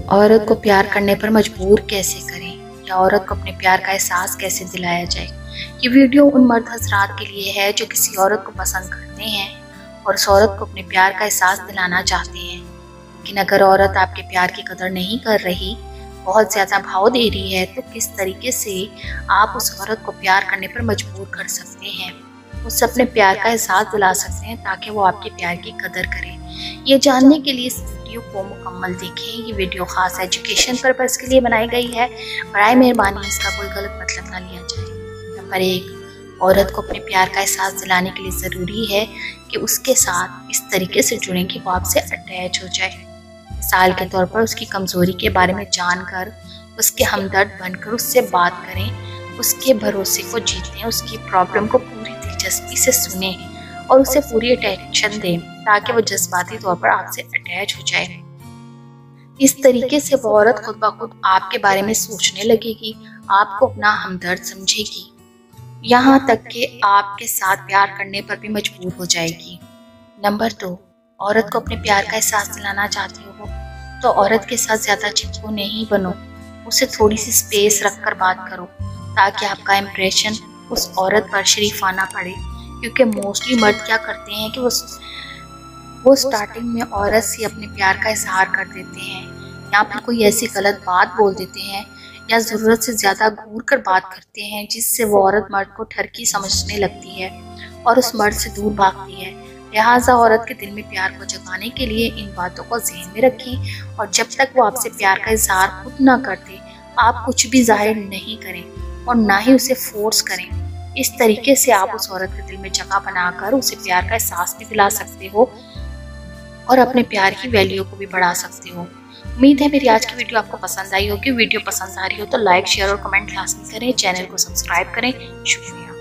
औरत को प्यार करने पर मजबूर कैसे करें या औरत को अपने प्यार का एहसास कैसे दिलाया जाए। ये वीडियो उन मर्द हजरात के लिए है जो किसी औरत को पसंद करते हैं और उस औरत को अपने प्यार का एहसास दिलाना चाहते हैं। लेकिन अगर औरत आपके प्यार की कदर नहीं कर रही, बहुत ज़्यादा भाव दे रही है, तो किस तरीके से आप उस औरत को प्यार करने पर मजबूर कर सकते हैं, उससे अपने प्यार का एहसास दिला सकते हैं ताकि वो आपके प्यार की कदर करे। ये जानने के लिए इस वीडियो को मुकम्मल देखें। ये वीडियो खास एजुकेशन पर्पज़ के लिए बनाई गई है। बराए मेहरबानी इसका कोई गलत मतलब ना लिया जाए। नंबर 1, औरत को अपने प्यार का एहसास दिलाने के लिए ज़रूरी है कि उसके साथ इस तरीके से जुड़ें कि वो आपसे अटैच हो जाए। मिसाल के तौर पर उसकी कमज़ोरी के बारे में जानकर उसके हमदर्द बनकर उससे बात करें, उसके भरोसे को जीतें, उसकी प्रॉब्लम को पूरी दिलचस्पी से सुने और उसे पूरी अटेंशन दें ताकि वो जज्बाती तौर पर आपसे अटैच हो जाए। इस तरीके से वो औरत खुद ब खुद आपके बारे में सोचने लगेगी, आपको अपना हमदर्द समझेगी, यहाँ तक कि आपके साथ प्यार करने पर भी मजबूर हो जाएगी। नंबर 2, औरत को अपने प्यार का एहसास दिलाना चाहती हो तो औरत के साथ ज़्यादा चिपको नहीं बनो, उसे थोड़ी सी स्पेस रखकर बात करो ताकि आपका इम्प्रेशन उस औरत पर शरीफाना पड़े। क्योंकि मोस्टली मर्द क्या करते हैं कि वो स्टार्टिंग में औरत से अपने प्यार का इजहार कर देते हैं या फिर कोई ऐसी गलत बात बोल देते हैं या ज़रूरत से ज़्यादा घूर कर बात करते हैं जिससे वो औरत मर्द को ठरकी समझने लगती है और उस मर्द से दूर भागती है। लिहाजा औरत के दिल में प्यार को जगाने के लिए इन बातों को ज़हन में रखें और जब तक वो आपसे प्यार का इजहार खुद ना करते, आप कुछ भी जाहिर नहीं करें और ना ही उसे फोर्स करें। इस तरीके से आप उस औरत के दिल में जगह बनाकर उसे प्यार का एहसास भी दिला सकते हो और अपने प्यार की वैल्यू को भी बढ़ा सकते हो। उम्मीद है मेरी आज की वीडियो आपको पसंद आई होगी। वीडियो पसंद आ रही हो तो लाइक, शेयर और कमेंट लाजमी करें। चैनल को सब्सक्राइब करें। शुक्रिया।